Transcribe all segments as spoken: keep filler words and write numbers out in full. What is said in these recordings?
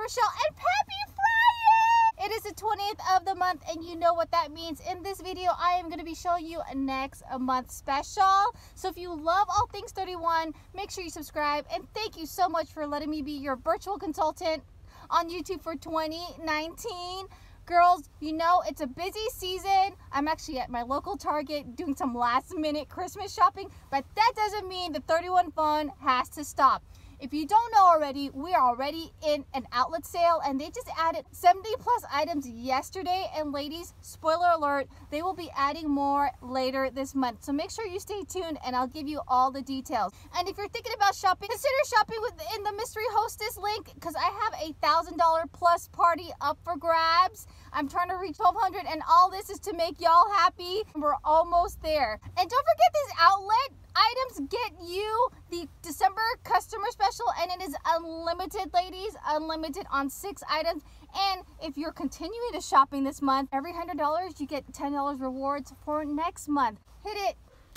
Rochelle, and happy Friday! It is the twentieth of the month, and you know what that means. In this video, I am going to be showing you a next month special. So if you love all things thirty-one, make sure you subscribe, and thank you so much for letting me be your virtual consultant on YouTube for twenty nineteen. Girls, you know it's a busy season. I'm actually at my local Target doing some last minute Christmas shopping, but that doesn't mean the thirty-one fun has to stop. If you don't know already, we are already in an outlet sale, and they just added seventy plus items yesterday. And ladies, spoiler alert, they will be adding more later this month. So make sure you stay tuned, and I'll give you all the details. And if you're thinking about shopping, consider shopping within the mystery hostess link, because I have a thousand dollar plus party up for grabs. I'm trying to reach twelve hundred, and all this is to make y'all happy. We're almost there. And don't forget, these outlet items get you the December customer special, and it is unlimited, ladies, unlimited on six items. And if you're continuing to shopping this month, every one hundred dollars you get ten dollars rewards for next month. Hit it.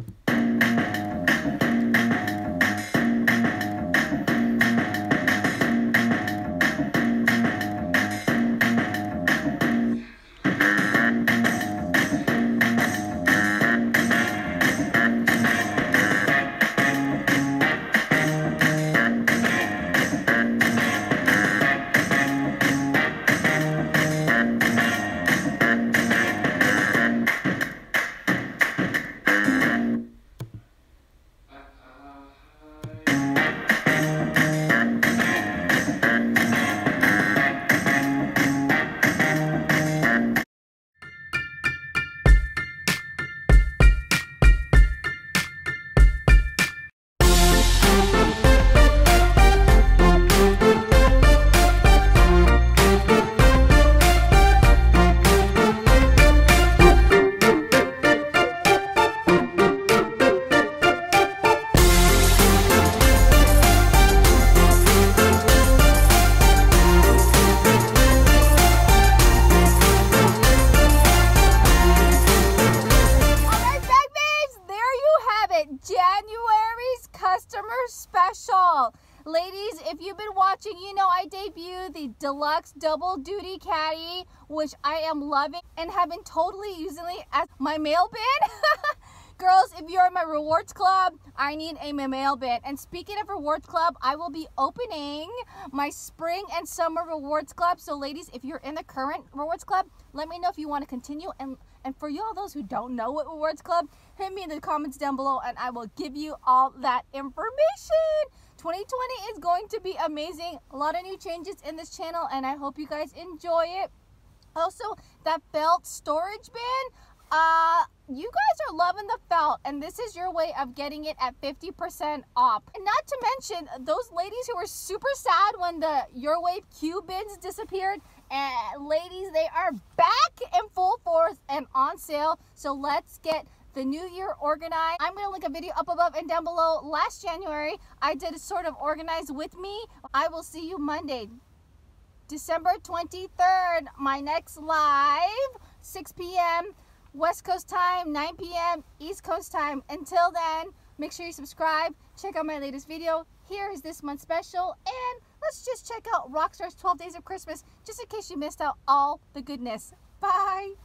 January's customer special. Ladies, if you've been watching, you know I debuted the deluxe double duty caddy, which I am loving and have been totally using it as my mail bin. Girls, if you're in my rewards club, I need a mail bin. And speaking of rewards club, I will be opening my spring and summer rewards club. So ladies, if you're in the current rewards club, let me know if you want to continue. And and for you all those who don't know what rewards club, hit me in the comments down below, and I will give you all that information. twenty twenty is going to be amazing. A lot of new changes in this channel, and I hope you guys enjoy it. Also, that felt storage bin, uh you guys are loving the felt, and this is your way of getting it at fifty percent off. And not to mention those ladies who were super sad when the Your Wave Q bins disappeared. And ladies, they are back in full force and on sale. So let's get the new year organized. I'm going to link a video up above and down below. Last January, I did a sort of organize with me. I will see you Monday, December twenty-third, my next live, six p m West Coast time, nine p m East Coast time. Until then, make sure you subscribe. Check out my latest video. Here is this month's special. And let's just check out Rockstar's twelve Days of Christmas, just in case you missed out all the goodness. Bye.